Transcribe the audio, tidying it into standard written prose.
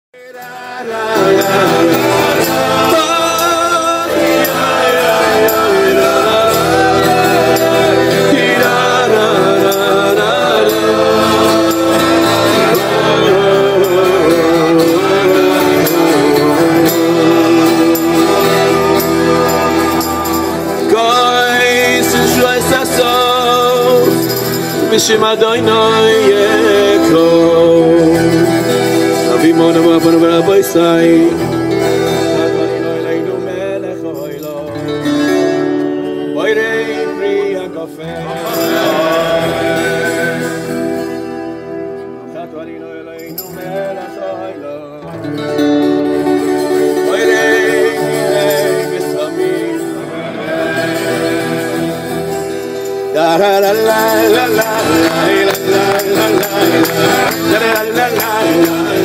בשם אדוני יקום אבי מונו ואבנו ורבו ישראל אדוני אלינו מלך העולם בוירי פרי הקפה אדוני אלינו מלך העולם בוירי פרי בסמים da la la la la la la la la la la la la